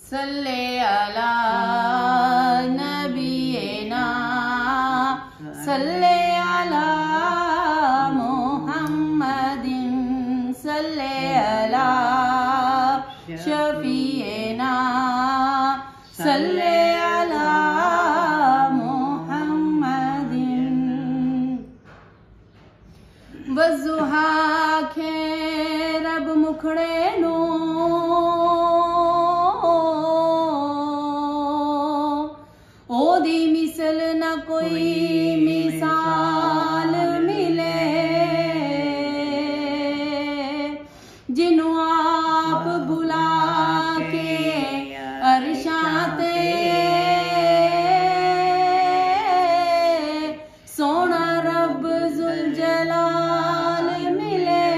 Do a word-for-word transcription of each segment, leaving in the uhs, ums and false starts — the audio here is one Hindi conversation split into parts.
सल्ले अला नबीना सल्ले अला मुहम्मदिन सल्ले अला शफीना सल्ले अला मुहम्मदिन। वज़ुहा खे रब मुखड़े नो ओदी मिसल न कोई मिसाल मिले जिन्हों आप बुला के अरशाते सोना रब जुल जलाल मिले।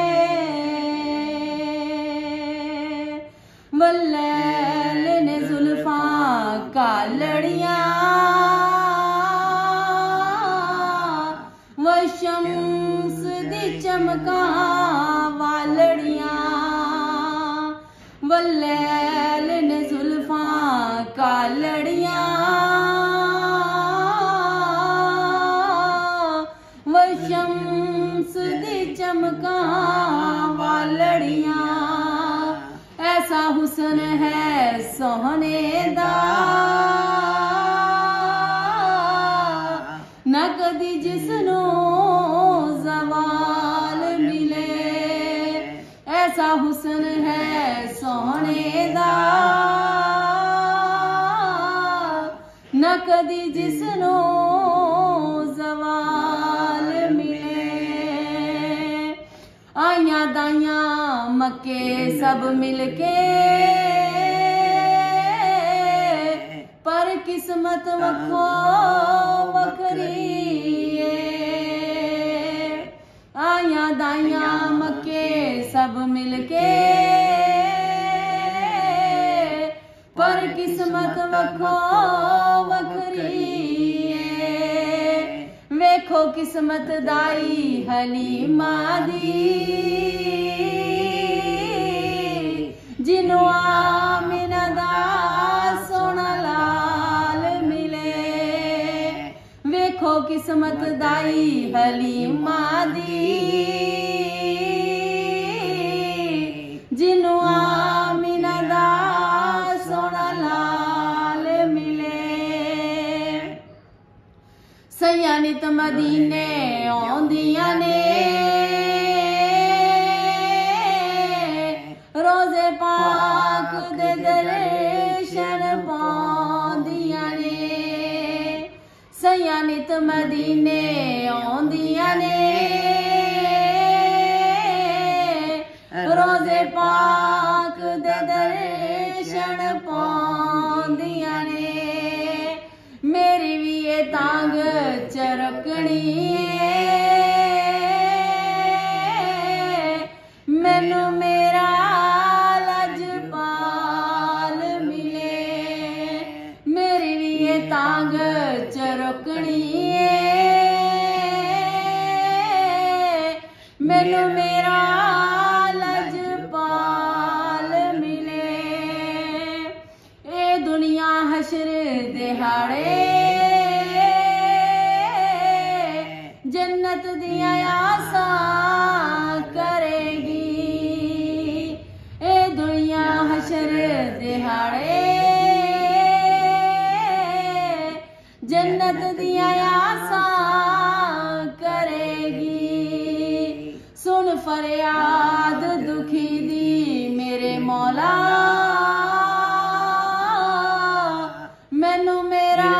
वल्लैल ने जुल्फा का लड़िया व शम्स दी चमका वालड़िया वल्लैल ने जुल्फा का लड़िया व शम्स दी चमका वालड़िया। ऐसा हुस्न है सोहने दा न कदी जिसनो जवाल मिले। ऐसा हुस्न है सोहने दा न कदी जिसनो जवाल मिले। आइया दाइया मक्के सब मिलके पर किस्मत वखो वखरी आया दाइया मक्के सब मिलके पर किस्मत वखो वखरी। वेखो किस्मत दाई हलीमा दी जिन्हों आमिना दा सोना लाल मिले। वेखो किस्मत दाई हलीमा दी जिन्हों आमिना दा सोना लाल मिले। सैया नित मदीने आउंदियां ने रोजे पाक दे दर्शन पाउंदियां ने। सैया नित मदीने आउंदियां ने रोजे पाक दे दर्शन पाउंदियां ने। मेरी भी ये तांग चरकनी मैनू मेरा लजपाल मिले। मेरी भी ये तांग चरकनी मैनू मेरा लजपाल मिले। ए दुनिया हशर दिहाड़े जन्नत दिया आसा करेगी। ए दुनिया हशर दिहाड़े जन्नत दिया आसा करेगी। सुन फरियाद दुखी दी मेरे मौला मैनू मेरा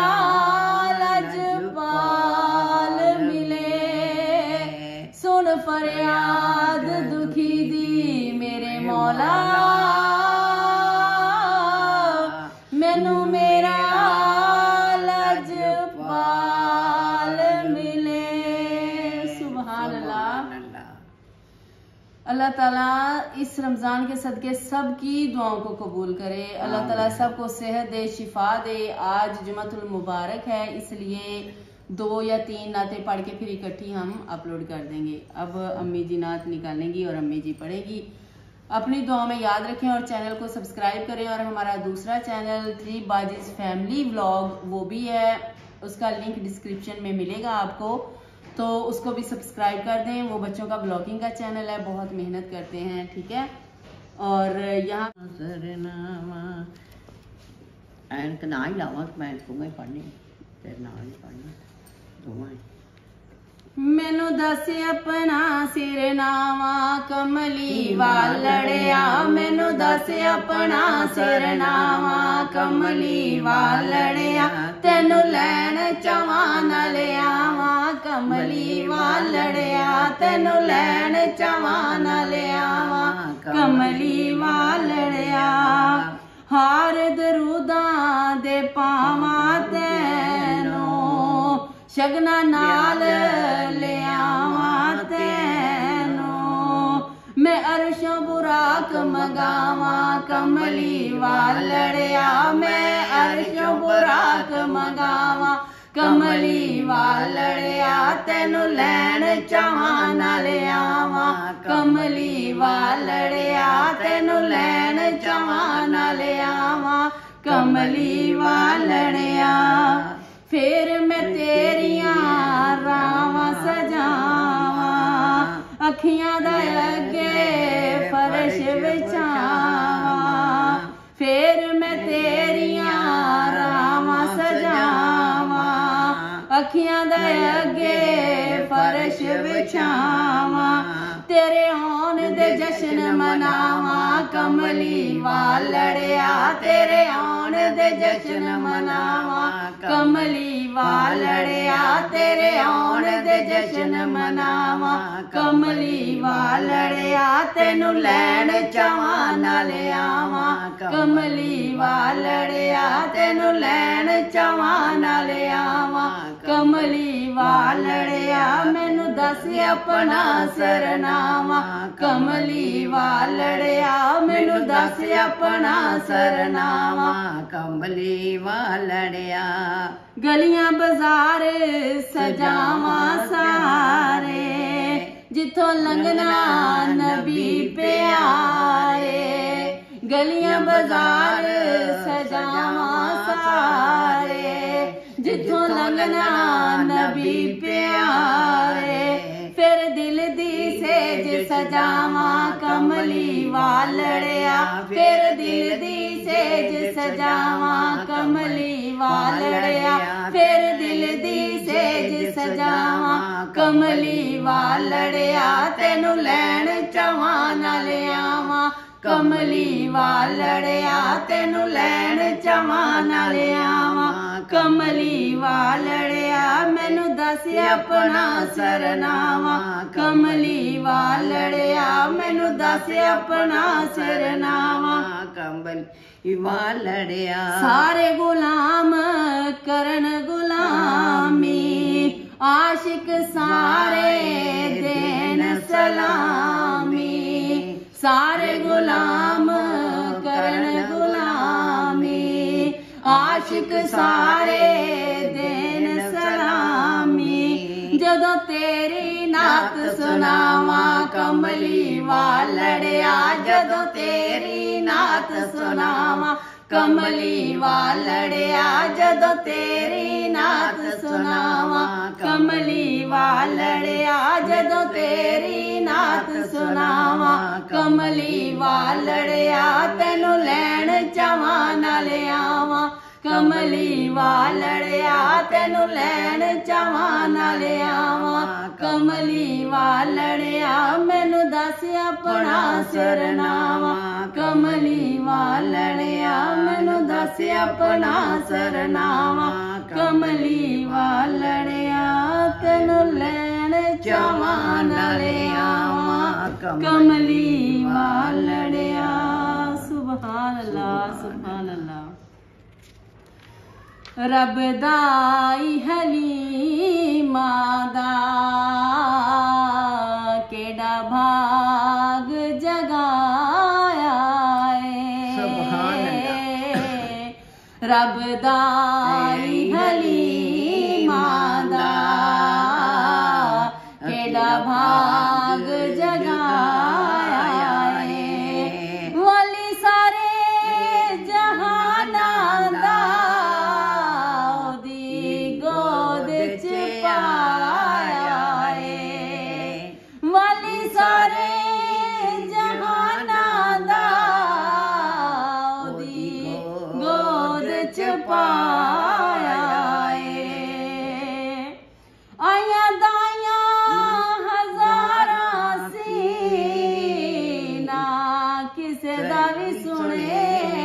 लजपाल मिले। सुन फरियाद दुखी दी मेरे मौला मैनू मेरा लजपाल मिले। सुभान अल्लाह। अल्लाह ताला इस रमज़ान के सदके सब की दुआओं को कबूल करे। अल्लाह ताला सबको सेहत दे, शिफा दे। आज जुमअतुल मुबारक है इसलिए दो या तीन नातें पढ़ के फिर इकट्ठी हम अपलोड कर देंगे। अब अम्मी जी नात निकालेंगी और अम्मी जी पढ़ेगी। अपनी दुआ में याद रखें और चैनल को सब्सक्राइब करें। और हमारा दूसरा चैनल थ्री बाजीज फैमिली व्लॉग वो भी है, उसका लिंक डिस्क्रिप्शन में मिलेगा आपको, तो उसको भी सब्सक्राइब कर दें। वो बच्चों का ब्लॉगिंग का चैनल है, बहुत मेहनत करते हैं, ठीक है। और यहाँ ਐਨਕ ਨਾ ਹੀ ਲਾਵਾਂ ਮੈਂ ਤੂੰ ਹੀ ਪੜ੍ਹਨੀ ਤੇ ਨਾਲ ਹੀ ਪੜ੍ਹਨਾ ਦੋਵਾਂ ਹੀ। ਮੈਨੂੰ ਦੱਸ ਆਪਣਾ ਸਿਰਨਾਵਾ ਕਮਲੀ ਵਾਲੜਿਆ, ਮੈਨੂੰ ਦੱਸ ਆਪਣਾ ਸਿਰਨਾਵਾ ਕਮਲੀ ਵਾਲੜਿਆ, ਤੈਨੂੰ ਲੈਣ ਚਾਵਾਂ ਨਾਲ ਆਵਾਂ ਕਮਲੀ ਵਾਲੜਿਆ, ਤੈਨੂੰ ਲੈਣ ਚਾਵਾਂ ਨਾਲ ਆਵਾਂ ਕਮਲੀ ਵਾਲੜਿਆ। ਹਾਰ ਦਰੂਦਾਂ ਦੇ ਪਾਵਾਂ ਤੈਨੂੰ, ਸ਼ਗਨਾਂ ਨਾਲ ਲਿਆਵਾਂ ਤੈਨੂੰ, ਮੈਂ ਅਰਸ਼ੋਂ ਬੁਰਾਕ ਮੰਗਾਵਾਂ ਕਮਲੀ ਵਾਲੜਿਆ, ਮੈਂ ਅਰਸ਼ੋਂ ਬੁਰਾਕ ਮੰਗਾਵਾਂ ਕਮਲੀ ਵਾਲੜਿਆ, ਤੈਨੂੰ ਲੈਣ ਚਾਵਾਂ ਨਾਲ ਆਵਾਂ ਕਮਲੀ ਵਾਲੜਿਆ, ਤੈਨੂੰ ਲੈਣ ਚਾਵਾਂ ਨਾਲ ਆਵਾਂ ਕਮਲੀ ਵਾਲੜਿਆ। ਫੇਰ ਮੈਂ ਤੇਰੀਆਂ ਰਾਵਾਂ ਸਜਾਵਾਂ, ਅੱਖੀਆਂ ਦਾ ਅੱਗੇ ਫਰਸ਼ ਵਿਛਾਵਾਂ, ਫੇਰ ਮੈਂ ਤੇਰੀਆਂ ਰਾਵਾਂ ਸਜਾਵਾਂ, ਅੱਖੀਆਂ ਦਾ ਅੱਗੇ ਫਰਸ਼ ਵਿਛਾਵਾਂ, ਤੇਰੇ ਆਉਣ ਦੇ ਜਸ਼ਨ ਮਨਾਵਾਂ ਕਮਲੀ ਵਾਲੜਿਆ, ਤੇਰੇ ਆਉਣ ਦੇ ਜਸ਼ਨ ਮਨਾਵਾਂ ਕਮਲੀ ਵਾਲੜਿਆ, ਤੇਰੇ ਆਉਣ ਦੇ ਜਸ਼ਨ ਮਨਾਵਾਂ ਕਮਲੀ ਵਾਲੜਿਆ, ਤੈਨੂੰ ਲੈਣ ਚਾਵਾਂ ਨਾਲ ਆਵਾਂ ਕਮਲੀ ਵਾਲੜਿਆ, ਤੈਨੂੰ ਲੈਣ ਚਾਵਾਂ ਨਾਲ ਆਵਾਂ ਕਮਲੀ ਵਾਲੜਿਆ। ਮੈਨੂੰ ਦੱਸ ਆਪਣਾ ਸਰਨਾਵਾ ਕਮਲੀ ਵਾਲੜਿਆ, ਮੈਨੂੰ ਦੱਸ ਆਪਣਾ ਸਰਨਾਵਾ ਕਮਲੀ ਵਾਲੜਿਆ। ਗਲੀਆਂ ਬਾਜ਼ਾਰ ਸਜਾਵਾਂ ਸਾਰੇ, ਜਿੱਥੋਂ ਲੰਘਣਾ ਨਬੀ ਪਿਆਰੇ, ਗਲੀਆਂ ਬਾਜ਼ਾਰ ਸਜਾਵਾਂ ਸਾਰੇ, ਜਿੱਥੋਂ ਲੰਘਣਾ ਨਬੀ ਪਿਆਰੇ, ਫਿਰ ਦਿਲ ਦੀ ਸੇਜ ਸਜਾਵਾਂ ਕਮਲੀ ਵਾਲੜਿਆ, ਫਿਰ ਦਿਲ ਦੀ ਸੇਜ ਸਜਾਵਾਂ ਕਮਲੀ ਵਾਲੜਿਆ, ਫਿਰ ਦਿਲ ਦੀ ਸੇਜ ਸਜਾਵਾਂ ਕਮਲੀ ਵਾਲੜਿਆ, ਤੈਨੂੰ ਲੈਣ ਚਾਵਾਂ ਨਾਲ ਆਵਾਂ ਕਮਲੀ ਵਾਲੜਿਆ, ਤੈਨੂੰ ਲੈਣ ਚਾਵਾਂ ਨਾਲ ਆਵਾਂ ਕਮਲੀ ਵਾਲੜਿਆ। ਮੈਨੂੰ ਦੱਸ ਆਪਣਾ ਸਰਨਾਵਾ ਕਮਲੀ ਵਾਲੜਿਆ, ਮੈਨੂੰ ਦੱਸ ਆਪਣਾ ਸਰਨਾਵਾ ਕਮਲੀ ਵਾਲੜਿਆ। ਸਾਰੇ ਗੁਲਾਮ ਕਰਨ ਗੁਲਾਮੀ, ਆਸ਼ਿਕ ਸਾਰੇ ਦੇਣ ਸਲਾਮੀ, ਸਾਰੇ ਗੁਲਾਮ ਕਰਨ ਗੁਲਾਮੀ, ਆਸ਼ਿਕ ਸਾਰੇ ਦੇਣ ਸਲਾਮੀ, ਜਦੋਂ ਤੇਰੀ ਨਾਤ ਸੁਣਾਵਾਂ ਕਮਲੀ ਵਾਲੜਿਆ, ਜਦੋਂ ਤੇਰੀ ਨਾਤ ਸੁਣਾਵਾਂ ਕਮਲੀ ਵਾਲੜਿਆ, ਜਦੋਂ ਤੇਰੀ ਨਾਤ ਸੁਣਾਵਾਂ ਕਮਲੀ ਵਾਲੜਿਆ, ਜਦੋਂ ਤੇਰੀ ਨਾਤ ਸੁਣਾਵਾਂ ਕਮਲੀ ਵਾਲੜਿਆ, ਤੈਨੂੰ ਲੈਣ ਚਾਵਾਂ ਨਾਲ ਆਵਾਂ ਕਮਲੀ ਵਾਲੜਿਆ, ਤੈਨੂੰ ਲੈਣ ਚਾਵਾਂ ਨਾਲ ਆਵਾਂ ਕਮਲੀ ਵਾਲੜਿਆ। ਮੈਨੂੰ ਦੱਸ ਆਪਣਾ ਸਰਨਾਵਾ ਕਮਲੀ ਵਾਲੜਿਆ, ਮੈਨੂੰ ਦੱਸ ਆਪਣਾ ਸਰਨਾਵਾ ਕਮਲੀ ਵਾਲੜਿਆ, ਤੈਨੂੰ ਲੈਣ ਚਾਵਾਂ ਨਾਲ ਆਵਾਂ ਕਮਲੀ ਵਾਲੜਿਆ। ਸੁਭਾਨ ਅੱਲਾਹ, ਸੁਭਾਨ ਅੱਲਾਹ। रब दाई हलीमा दा केड़ा भाग जगाया है, रब दाई हलीमा दा केड़ा भाग जगाया है, पाया ए आया दाया हजारां सीना किसे दा भी सुने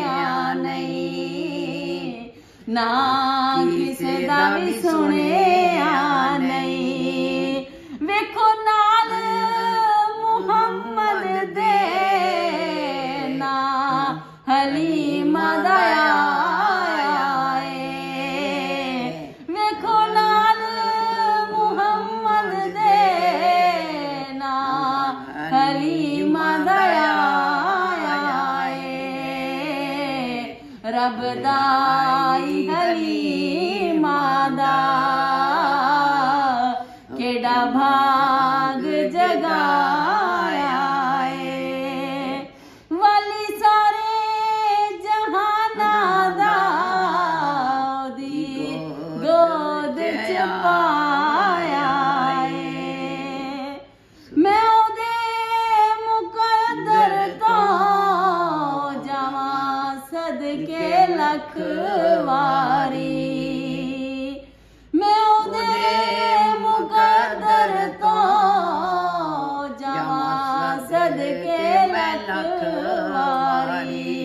नहीं ना किसे दा भी सुने नहीं वेखो नाल मुहम्मद दे ना हलीमा दया वेखो नाल मुहम्मद दे ना हलीमा दया रब दाई हलीमा दा केड़ा भाग जगाया ए वाली सारे जहाना दा दी गोद च पाया ए मैं ओदे मुकद्दर तो जावां सदके लख वारी मैं ओदे मुकद्दर तो जावां सदके लख वारी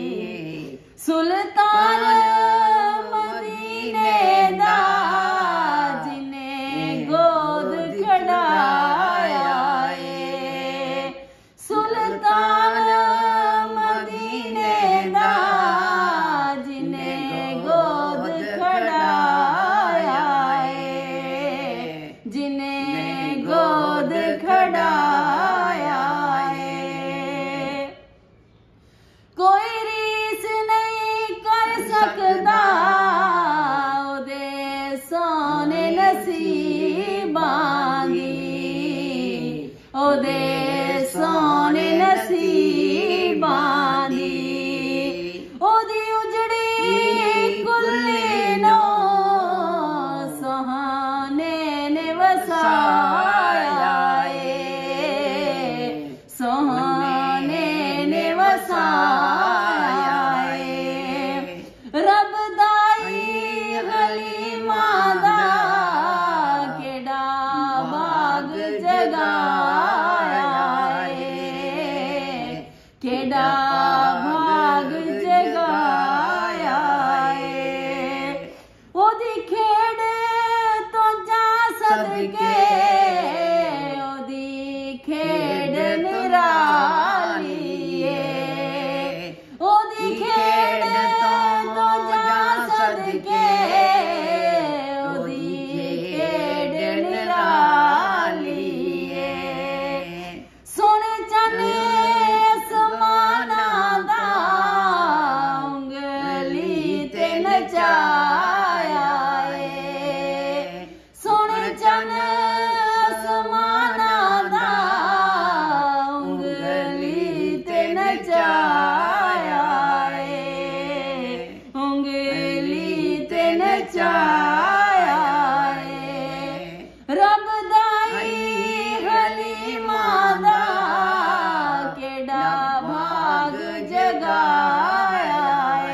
सुल्तान मदीने दा जिने गोद खड़ाया ए सुल्तान मदीने दा जिने गोद खड़ाया ए जिने गोद खड़ाया ए कोई रीस नहीं कर सकदा ओदे सोने नसीबां दी ओदे सोने नसीबां दी ओदी उजड़ी कुल्ली नो सुहाने ने वसाया ए सुहाने ने वसाया ए रब दाई हलीमा दा केड़ा बाग जगाया ए केड़ा भाग जगाया ए ओदी खेड़ तो जा सदके ओदी खेड़ निराली ए ओदी खेड़ तो जा सदके ओदी खेड़ निराली ए सुन चने समाना दा उंगली ते नचाया ए सुन चन समाना दा उंगली ते नचाया ए उंगली ते नचाया ए रब दाई हलीमा दा केड़ा भाग जगाया ए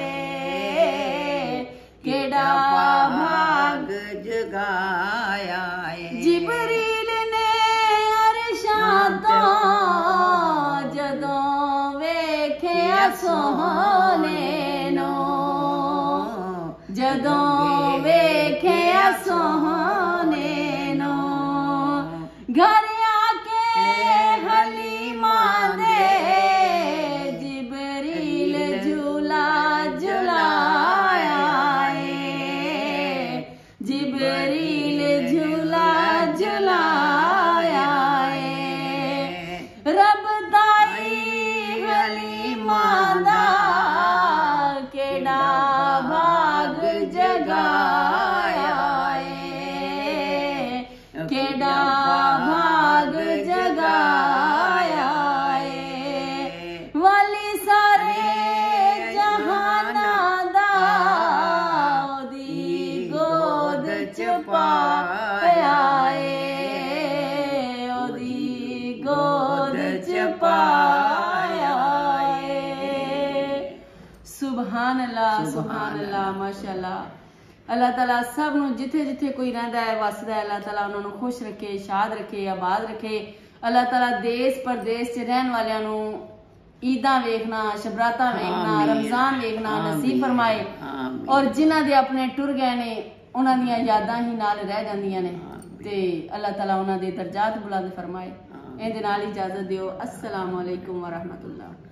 केड़ा भाग जगाया ए जिबरील ने अरशां तो जदों वेख्या सोहने नो जदों वेख्या सोहने नो घर आके हलीमा दे जिबरील झूला झुलाया ए जिबरील झूला झुलाया ए रब दाई हलीमा दा केड़ा भाग जगाया ए केड़ा भाग जगाया ए वाली सारे जहाना दा ओदी गोद च पाया ए ओदी गोद च पाया ए सुभान अल्लाह ਸੁਭਾਨ ਅੱਲਾ ਮਾਸ਼ਾਅੱਲਾ। अल्लाह ताला सब नूं जिथे जिथे कोई रहिंदा है वसदा है, अल्लाह ताला उन्हां नूं खुश रखे, शाद रखे, आबाद रखे। अल्लाह ताला देश परदेश च रहन वालियां नूं ईदां वेखना, शबरातां वेखना, रमजान वेखना नसीब फरमाए। और जिन्हां दे अपने टुर गए ने उन्हां दियां यादां ही नाल रह जांदियां ने ते अल्लाह ताला उन्हां दे दर्जात बुलंद फरमाए। इहदे नाल इजाजत दिओ। अस्सलाम वालेकुम व रहमतुल्लाह।